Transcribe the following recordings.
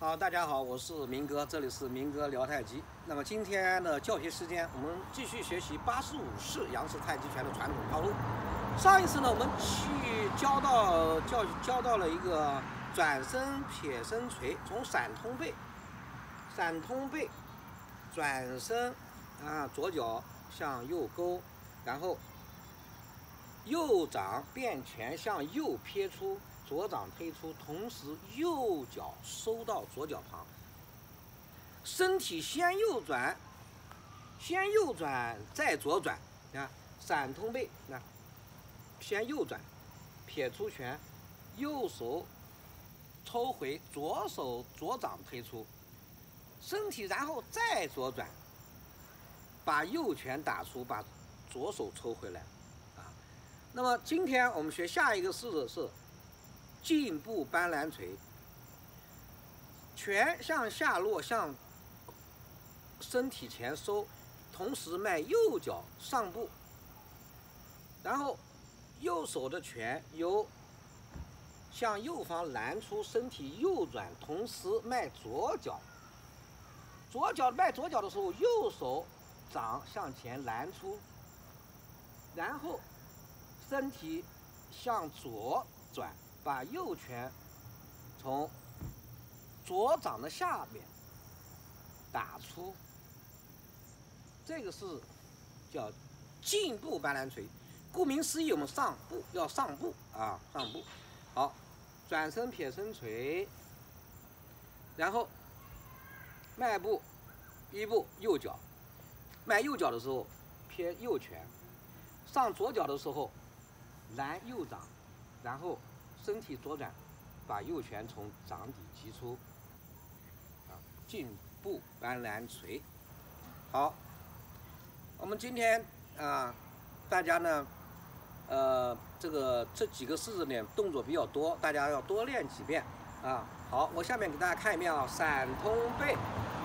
好，大家好，我是明哥，这里是明哥聊太极。那么今天的教学时间，我们继续学习85式杨式太极拳的传统套路。上一次呢，我们去教到了一个转身撇身锤，从闪通背，转身左脚向右勾，然后右掌变拳向右撇出，左掌推出，同时右脚收到左脚旁，身体先右转再左转。你看闪通背，先右转，撇出拳，右手抽回，左掌推出，身体然后再左转，把右拳打出，把左手抽回来。那么今天我们学下一个式子是进步斑斓锤，拳向下落，向身体前收，同时迈右脚上步，然后右手的拳由向右方拦出，身体右转，同时迈左脚。迈左脚的时候，右手掌向前拦出，然后身体向左转，把右拳从左掌的下面打出。这个是叫进步斑斓锤。顾名思义，我们上步要上步。好，转身撇身锤，然后迈步一步右脚，迈右脚的时候撇右拳，上左脚的时候拦右掌，然后身体左转，把右拳从掌底击出。进步斑斓锤。好，我们今天大家呢，这几个式子呢动作比较多，大家要多练几遍啊。好，我下面给大家看一遍啊，闪通背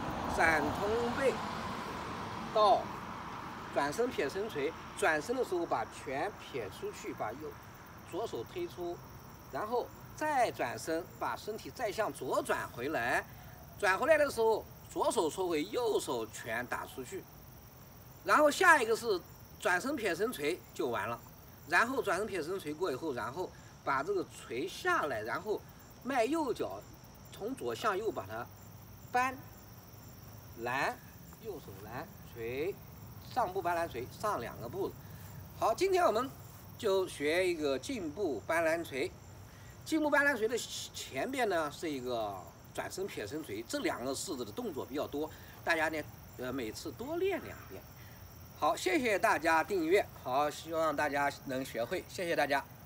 到转身撇身锤，转身的时候把拳撇出去，把左手推出，然后再转身，把身体再向左转回来，转回来的时候左手抽回，右手拳打出去，然后下一个是转身撇身锤就完了。然后转身撇身锤过以后，然后把这个锤下来，然后迈右脚从左向右把它扳拦，右手拦锤，上步斑斓锤，上2个步子。好，今天我们就学一个进步斑斓锤。进步斑斓锤的前边呢是一个转身撇身锤，这2个式子的动作比较多，大家呢每次多练2遍。好，谢谢大家订阅，好，希望大家能学会，谢谢大家。